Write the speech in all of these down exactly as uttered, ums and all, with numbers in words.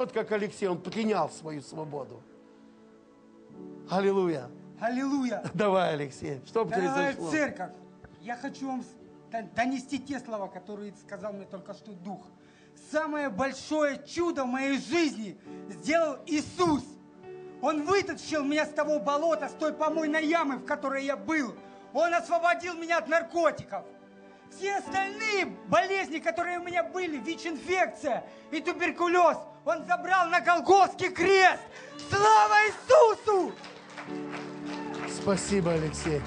Вот как Алексей, он принял свою свободу. Аллилуйя. Аллилуйя. Давай, Алексей, что Дорогая произошло? церковь, я хочу вам донести те слова, которые сказал мне только что Дух. Самое большое чудо в моей жизни сделал Иисус. Он вытащил меня с того болота, с той помойной ямы, в которой я был. Он освободил меня от наркотиков. Все остальные болезни, которые у меня были, ВИЧ-инфекция и туберкулез, Он забрал на Голгофский крест. Слава Иисусу! Спасибо, Алексей.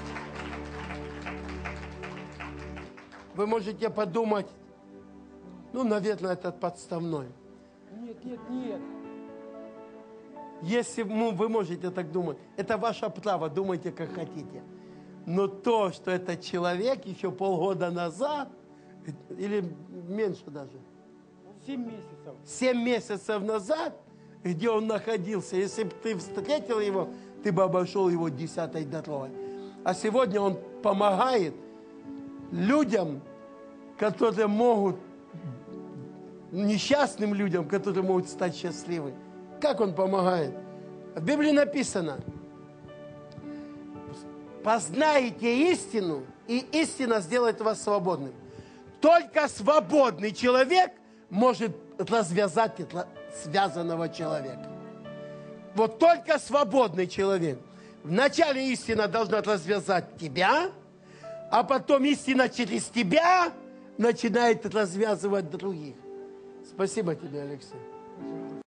Вы можете подумать, ну, наверное, этот подставной. Нет, нет, нет. Если ну, вы можете так думать, это ваше право, думайте, как хотите. Но то, что этот человек еще полгода назад, или меньше даже, Семь месяцев. семь месяцев назад, где он находился, если бы ты встретил его, ты бы обошел его десятой дорогой. А сегодня он помогает людям, которые могут, несчастным людям, которые могут стать счастливы. Как он помогает? В Библии написано: познаете истину, и истина сделает вас свободным. Только свободный человек может развязать связанного человека. Вот только свободный человек. Вначале истина должна развязать тебя, а потом истина через тебя начинает развязывать других. Спасибо тебе, Алексей.